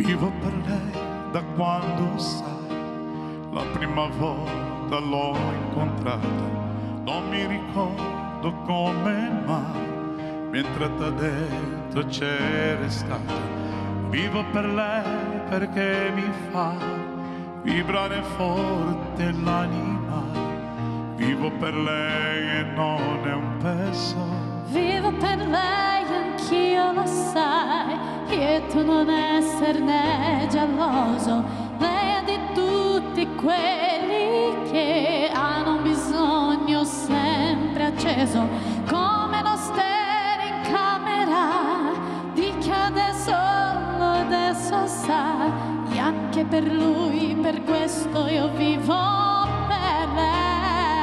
Vivo per lei da quando sai, la prima volta l'ho incontrata, non mi ricordo come mai, mentre da dentro c'era stata. Vivo per lei perché mi fa vibrare forte l'anima. Vivo per lei e non è un peso. Vivo per lei, anch'io lo sai, e tu non esserne geloso. Lei è di tutti quelli che hanno un bisogno sempre acceso, come lo stereo in camera di chi adesso sa. E anche per lui, per questo io vivo per lei.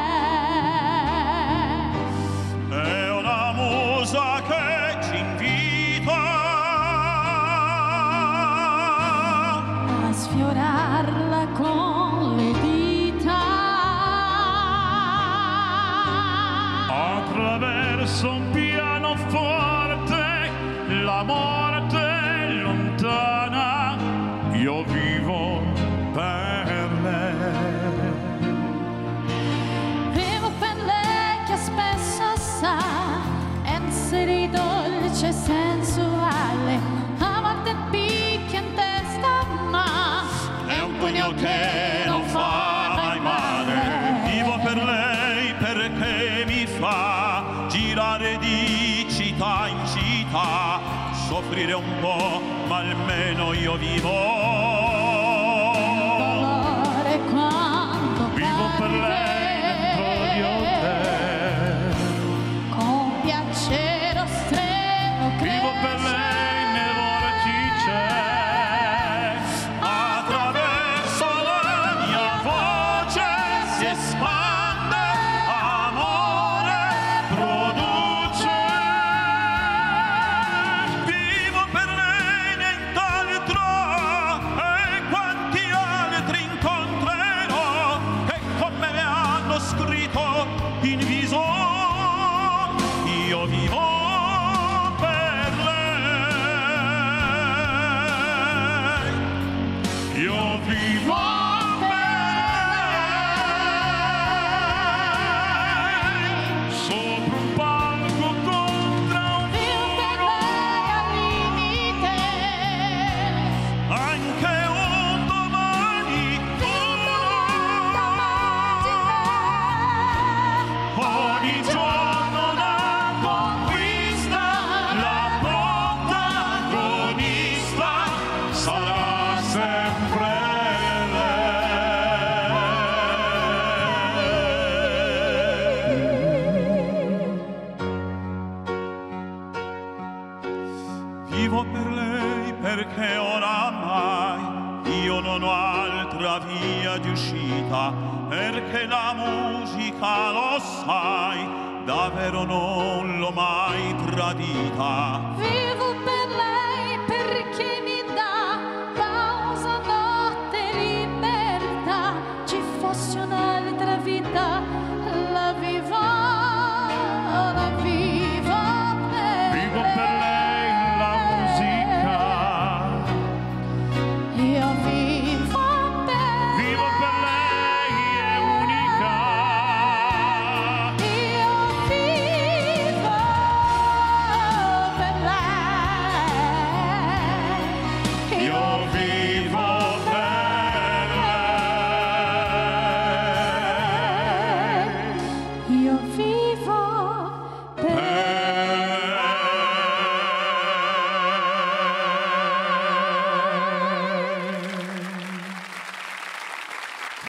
È una musa che ci invita a sfiorarla con le dita, attraverso un pianoforte, la morte lontana. Io vivo per lei. vivo per lei che spesso sa essere dolce e sensuale, a volte picchia in testa ma È un pugno che non fa mai male. Vivo per lei perché mi fa girare di città in città, soffrire un po', ma almeno io vivo. dolore quando Vivo per lei dentro gli hotel. con piacere estremo Vivo per lei nei vortici. Attraverso la mia voce si espande, amore produce. Vivo per lei, nient'altro, e quanti altri incontrerò che con me hanno scritto in viso. Io vivo per lei. Io vivo per lei. Sopra un palco contro un vivo per muro, lei al limite. anche un domani ogni giorno la conquista, la protagonista sarà sempre lei. Vivo per lei perché oramai io non ho altra via di uscita, perché la musica lo sa,